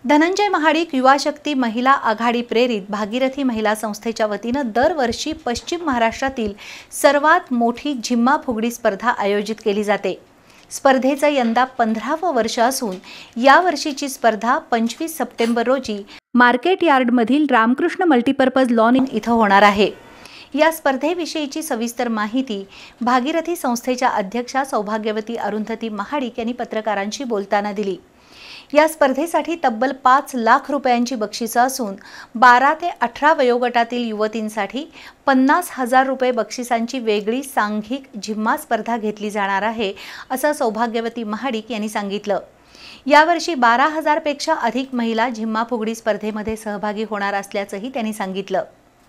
धनंजय महाडिक युवा शक्ती महिला आघाडी प्रेरित भागीरथी महिला संस्थेच्या वतीने दरवर्षी पश्चिम महाराष्ट्रातील सर्वात मोठी झिम्मा फुगडी स्पर्धा आयोजित केली जाते। स्पर्धेचं यंदा 15वे वर्ष असून या वर्षीची स्पर्धा 25 सप्टेंबर रोजी मार्केट यार्डमधील रामकृष्ण मल्टीपर्पज लॉन इथं होणार आहे। या स्पर्धेविषयीची सविस्तर माहिती भागीरथी संस्थेच्या अध्यक्षा सौभाग्यवती अरुंधती महाडिक यांनी पत्रकारांशी बोलताना दिली। या स्पर्धेसाठी तब्बल 5 लाख रुपयांची बक्षिसं असून 12 ते 18 वयोगटातील युवतींसाठी 50,000 रुपये बक्षिसांची वेगळी सांघिक झिम्मा स्पर्धा घेतली जाणार आहे, असं सौभाग्यवती महाडिक यांनी सांगितलं। यावर्षी 12,000 पेक्षा अधिक महिला झिम्मा फुगडी स्पर्धेमध्ये सहभागी होणार असल्याचंही त्यांनी सांगितलं।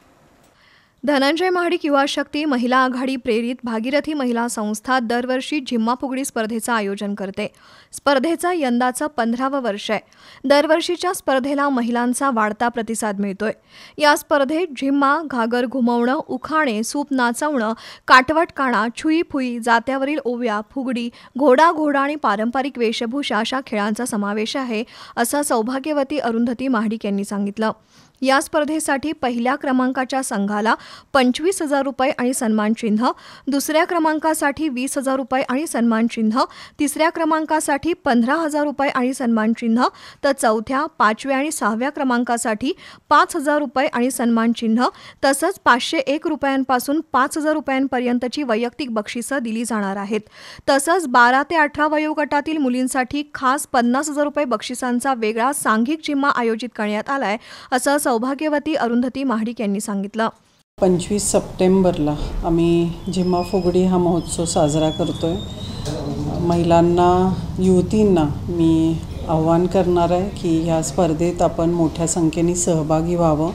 धनंजय महाडिक युवा शक्ती महिला आघाडी प्रेरित भागीरथी महिला संस्था दरवर्षी झिम्मा फुगडी स्पर्धेचं आयोजन करते। स्पर्धेचा यंदाचं 15वे वर्ष आहे। दरवर्षीच्या स्पर्धेला महिलांचा वाढता प्रतिसाद मिळतोय। या स्पर्धेत झिम्मा, घागर घुमवणं, उखाणे, सूप नाचवणं, काटवट काणा, छुई फुई, जात्यावरील ओव्या, फुगडी, घोडा आणि पारंपरिक वेशभूषा अशा खेळांचा समावेश आहे, असं सौभाग्यवती अरुंधती महाडिक यांनी सांगितलं। या स्पर्धेसाठी पहिल्या क्रमांकाच्या संघाला 25,000 रुपये आणि सन्मान चिन्ह, दुसऱ्या क्रमांकासाठी 20,000 रुपये आणि सन्मान चिन्ह, तिसऱ्या क्रमांकासाठी 15,000 रुपये आणि सन्मान चिन्ह, तर चौथ्या, 5व्या आणि 6व्या क्रमांकासाठी 5,000 रुपये आणि सन्मान चिन्ह, तसंच 501 रुपयांपासून 5,000 रुपयांपर्यंतची वैयक्तिक बक्षिसं दिली जाणार आहेत। तसंच 12 ते 18 वयोगटातील मुलींसाठी खास 50,000 रुपये बक्षिसांचा वेगळा सांघिक झिम्मा आयोजित करण्यात आलाय, असं सौभाग्यवती अरुंधती महाडिक यांनी सांगितलं। 25 सप्टेंबरला आम्ही झिम्मा फुगडी हा महोत्सव साजरा करतोय। महिलांना, युवतींना मी आव्हान करणार आहे की ह्या स्पर्धेत आपण मोठ्या संख्येने सहभागी व्हावं।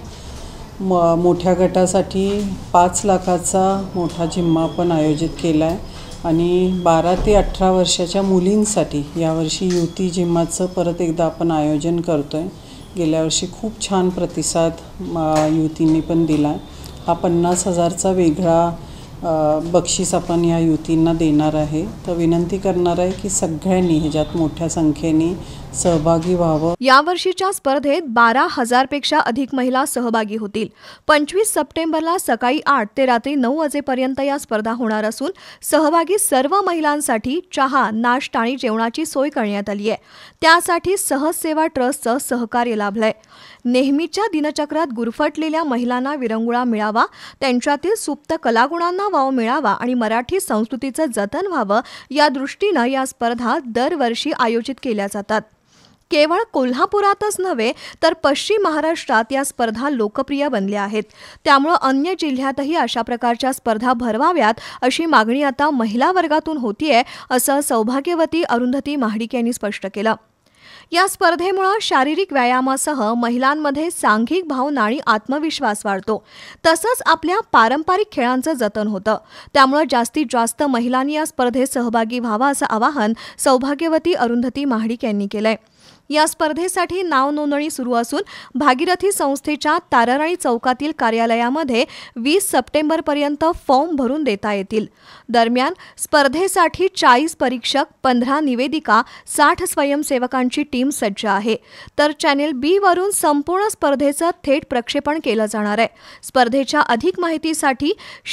मोठ्या गटासाठी 5 लाखाचा मोठा झिम्मा आपण आयोजित केला आहे आणि 12 ते 18 वर्षाच्या मुलींसाठी यावर्षी युवती झिम्माचं परत एकदा आपण आयोजन करतोय। गेल्या वर्षी खूप छान प्रतिसाद युवतींनी पण दिला। हा 50,000चा वेगळा बक्षीस आपण या युवतींना देणार आहे। तर विनंती करणार आहे की सगळ्यांनी ह्याच्यात मोठ्या संख्येने सहभागी व्हावं। यावर्षीच्या स्पर्धेत 12,000 पेक्षा अधिक महिला सहभागी होतील। 25 सप्टेंबरला सकाळी 8 ते रात्री 9 वाजेपर्यंत या स्पर्धा होणार असून सहभागी सर्व महिलांसाठी चहा, नाश्ता आणि जेवणाची सोय करण्यात आली आहे। त्यासाठी सहज सेवा ट्रस्टचं सहकार्य लाभलंय। नेहमीच्या दिनचक्रात गुरफटलेल्या महिलांना विरंगुळा मिळावा, त्यांच्यातील सुप्त कलागुणांना वाव मिळावा आणि मराठी संस्कृतीचं जतन व्हावं या दृष्टीनं या स्पर्धा दरवर्षी आयोजित केल्या जातात। केवळ कोल्हापुरातच नव्हे तर पश्चिम महाराष्ट्रात या स्पर्धा लोकप्रिय बनल्या आहेत। त्यामुळे अन्य जिल्ह्यातही अशा प्रकारच्या स्पर्धा भरवाव्यात अशी मागणी आता महिला वर्गातून होतीये, असं सौभाग्यवती अरुंधती महाडिक यांनी स्पष्ट केलं। या स्पर्धेमुळे शारीरिक व्यायामासह महिलांमध्ये सांघिक भावना आणि आत्मविश्वास वाढतो। तसंच आपल्या पारंपरिक खेळांचं जतन होतं। त्यामुळे जास्तीत जास्त महिलांनी या स्पर्धेत सहभागी व्हावं असं आवाहन सौभाग्यवती अरुंधती महाडिक यांनी केलंय। या स्पर्धेसाठी नाव नोंदणी सुरू असून भागीरथी संस्थेच्या ताराराणी चौकातील कार्यालयामध्ये 20 सप्टेंबरपर्यंत फॉर्म भरून देता येतील। दरम्यान स्पर्धेसाठी 40 परीक्षक, 15 निवेदिका, 60 स्वयंसेवकांची टीम सज्ज आहे। तर चॅनेल B वरून संपूर्ण स्पर्धेचं थेट प्रक्षेपण केलं जाणार आहे। स्पर्धेच्या अधिक माहितीसाठी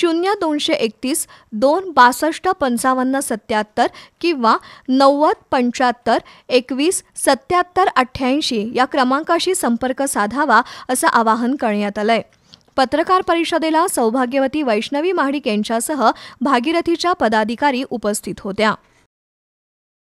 0231 262 55 77 किंवा 90 75 21 7788 या क्रमांकाशी संपर्क साधावा असं आवाहन करण्यात आलंय। पत्रकार परिषदेला सौभाग्यवती वैष्णवी महाडिक यांच्यासह भागीरथीच्या पदाधिकारी उपस्थित होत्या।